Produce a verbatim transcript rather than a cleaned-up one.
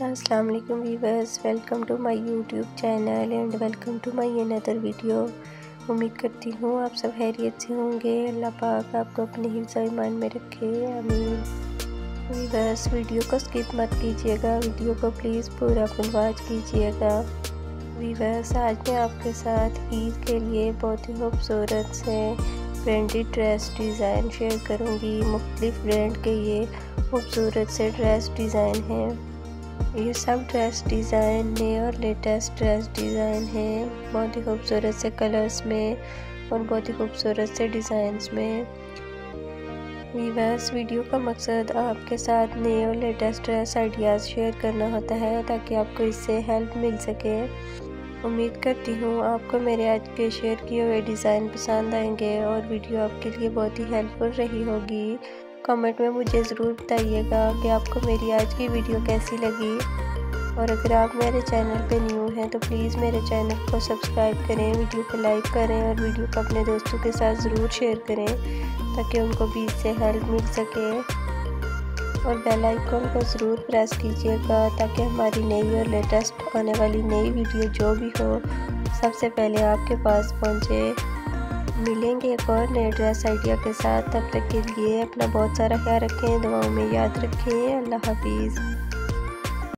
अस्सलाम वालेकुम viewers, welcome to my YouTube channel and welcome to my another video. उम्मीद करती हूँ आप सब खैरियत से होंगे। अल्लाह पाक आपको अपने हिफ्ज़ और ईमान में रखे, आमीन। वीवर्स, वीडियो को स्किप मत कीजिएगा, वीडियो को प्लीज़ पूरा फुल वॉच कीजिएगा। वीवर्स, आज मैं आपके साथ ईद के लिए बहुत ही खूबसूरत से ब्रांडेड ड्रेस डिज़ाइन शेयर करूँगी। मुख्तलिफ ब्रांड के ये खूबसूरत से ड्रेस डिज़ाइन हैं। ये सब ड्रेस डिज़ाइन नए और लेटेस्ट ड्रेस डिज़ाइन हैं, बहुत ही खूबसूरत से कलर्स में और बहुत ही खूबसूरत से डिज़ाइंस में। वीवर्स, वीडियो का मकसद आपके साथ नए और लेटेस्ट ड्रेस आइडियाज़ शेयर करना होता है ताकि आपको इससे हेल्प मिल सके। उम्मीद करती हूँ आपको मेरे आज के शेयर किए हुए डिज़ाइन पसंद आएंगे और वीडियो आपके लिए बहुत ही हेल्पफुल रही होगी। कमेंट में मुझे ज़रूर बताइएगा कि आपको मेरी आज की वीडियो कैसी लगी। और अगर आप मेरे चैनल पे न्यू हैं तो प्लीज़ मेरे चैनल को सब्सक्राइब करें, वीडियो को लाइक करें और वीडियो को अपने दोस्तों के साथ ज़रूर शेयर करें ताकि उनको भी इससे हेल्प मिल सके। और बेल आइकन को ज़रूर प्रेस कीजिएगा ताकि हमारी नई और लेटेस्ट आने वाली नई वीडियो जो भी हो सबसे पहले आपके पास पहुँचे। मिलेंगे एक और नए ड्रेस आइडिया के साथ, तब तक के लिए अपना बहुत सारा ख्याल रखें, दुआओं में याद रखें। अल्लाह हाफिज़।